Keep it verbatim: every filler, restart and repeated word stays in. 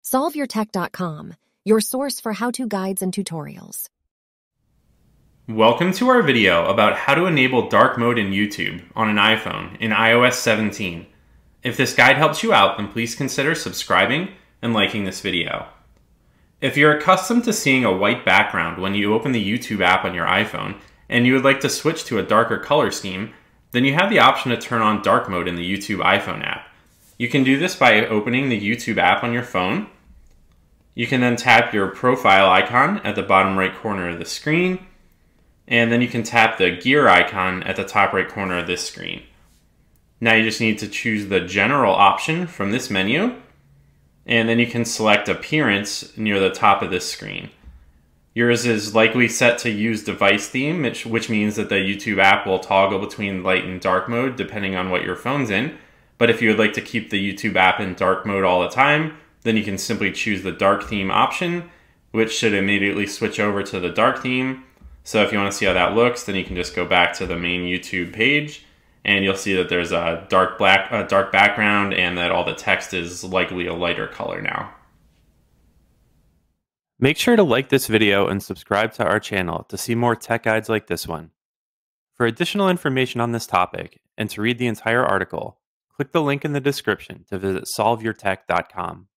solve your tech dot com, your source for how-to guides and tutorials. Welcome to our video about how to enable dark mode in YouTube on an iPhone in i O S seventeen. If this guide helps you out, then please consider subscribing and liking this video. If you're accustomed to seeing a white background when you open the YouTube app on your iPhone and you would like to switch to a darker color scheme, then you have the option to turn on dark mode in the YouTube iPhone app. You can do this by opening the YouTube app on your phone. You can then tap your profile icon at the bottom right corner of the screen, and then you can tap the gear icon at the top right corner of this screen. Now you just need to choose the general option from this menu, and then you can select appearance near the top of this screen. Yours is likely set to use device theme, which, which means that the YouTube app will toggle between light and dark mode depending on what your phone's in. But if you would like to keep the YouTube app in dark mode all the time, then you can simply choose the dark theme option, which should immediately switch over to the dark theme. So if you want to see how that looks, then you can just go back to the main YouTube page, and you'll see that there's a dark black, a dark background, and that all the text is likely a lighter color now. Make sure to like this video and subscribe to our channel to see more tech guides like this one. For additional information on this topic and to read the entire article, click the link in the description to visit solve your tech dot com.